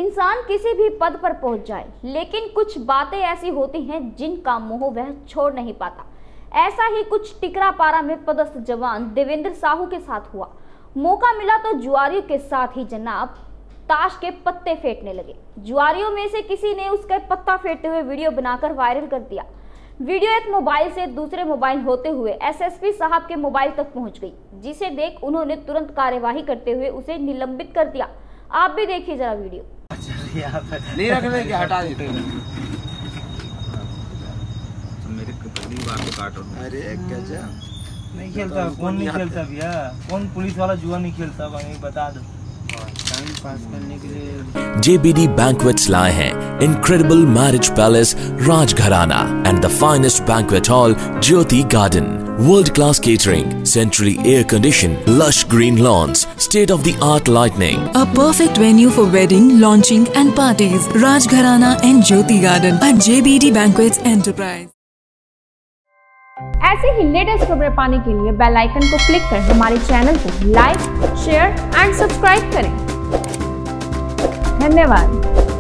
इंसान किसी भी पद पर पहुंच जाए, लेकिन कुछ बातें ऐसी होती हैं जिनका मोह वह छोड़ नहीं पाता। ऐसा ही कुछ टिकरापारा में पदस्थ जवान देवेंद्र साहू के साथ हुआ। मौका मिला तो जुआरियों के साथ ही जनाब ताश के पत्ते फेंटने लगे। जुआरियों में से किसी ने उसका पत्ता फेंटते हुए वीडियो बनाकर वायरल कर दिया। वीडियो एक मोबाइल से दूसरे मोबाइल होते हुए एसएसपी साहब के मोबाइल तक पहुंच गई, जिसे देख उन्होंने तुरंत कार्यवाही करते हुए उसे निलंबित कर दिया। आप भी देखिए जरा वीडियो। नहीं रखने क्या हटा देते मेरे पहली बार तो काट रहा। अरे गजब नहीं खेलता, कौन नहीं खेलता भैया? कौन पुलिस वाला जुआ नहीं खेलता? भाई बता दो। टाइम पास करने के लिए JBD Banquets लाए हैं Incredible Marriage Palace Rajgharana and the finest banquet hall Jyoti Garden. World-class catering, centrally air-conditioned, lush green lawns, state-of-the-art lighting. A perfect venue for wedding, launching and parties. Rajgharana and Jyoti Garden at JBD Banquets Enterprise. ऐसे ही latest खबरें पाने के लिए bell icon को click कर हमारे channel को like, share and subscribe करें। धन्यवाद।